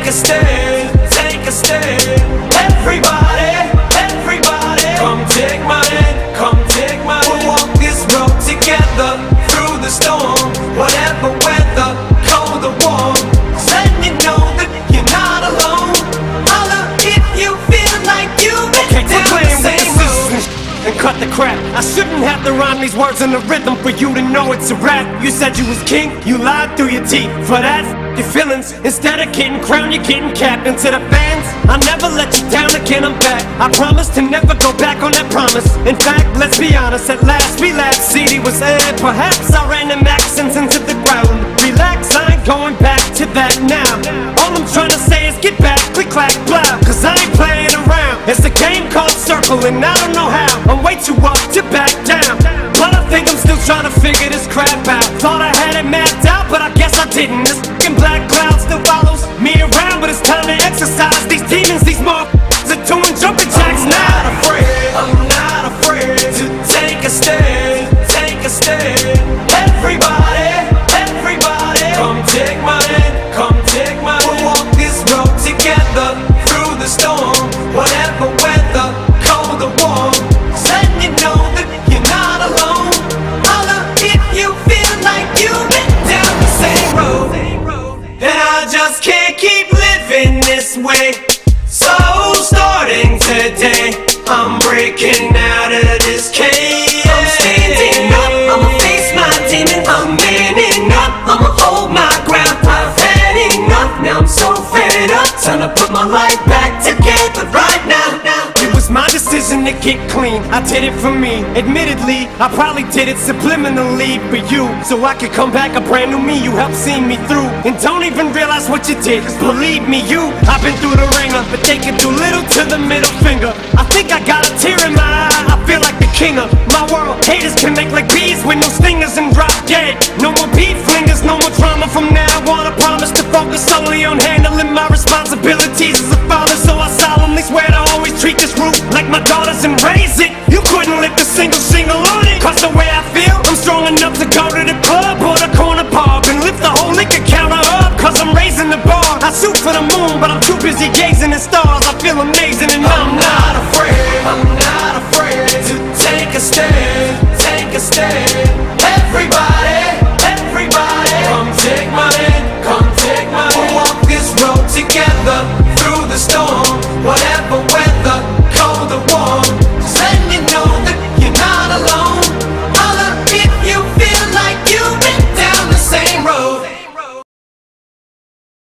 take a stand, take a stand. Everybody, everybody, come take my hand, come take my hand. We'll walk this road together through the storm, whatever weather, cold or warm. Just letting you know that you're not alone. Holla if you feel like you've been down the same road. And cut the crap. I shouldn't have to rhyme these words in the rhythm for you to know it's a rap. You said you was king, you lied through your teeth. For that, your feelings, instead of getting crowned, you're getting capped. And to the fans, I'll never let you down again, I'm back. I promise to never go back on that promise. In fact, let's be honest, at last we laughed. CD was aired, perhaps I ran them accents into the ground. Relax, I ain't going back to that now. All I'm trying to say is get back, click, clack, blah. Cause I ain't playing around. It's a game called Circle and I don't know how. I'm way too up to back down, but I think I'm still trying to figure this crap out. Thought I had it mapped out, but I guess I didn't. This fucking black cloud still follows me around, but it's time to exercise these demons. These motherfuckers are doing jumping jacks now. I'm not afraid to take a stand, take a stand. Everybody, everybody, come take my hand, come take my hand. We'll walk this road together through the storm, whatever weather, cold or warm. Just letting you know that you're not alone. Holla if you feel like you've been down the same road. And I just can't keep living this way. So starting today, I'm breaking out of this cage. I'm standing up, I'ma face my demon. I'm manning up, I'ma hold my ground. I've had enough, now I'm so fed up. Time to put my life back together right now. It was my decision to get clean, I did it for me. Admittedly, I probably did it subliminally for you, so I could come back a brand new me. You helped see me through, and don't even realize what you did. Cause believe me, I've been through the ringer, but they can do little to the middle finger. I think I got a tear in my eye, I feel like the king of my world. Haters can make like bees with no stingers and drop dead. No more beef flingers, no more drama from now on. I promise to focus solely on handling my responsibilities as a father. So I solemnly swear to always treat this roof like my daughters and raise it. You couldn't lift a single shingle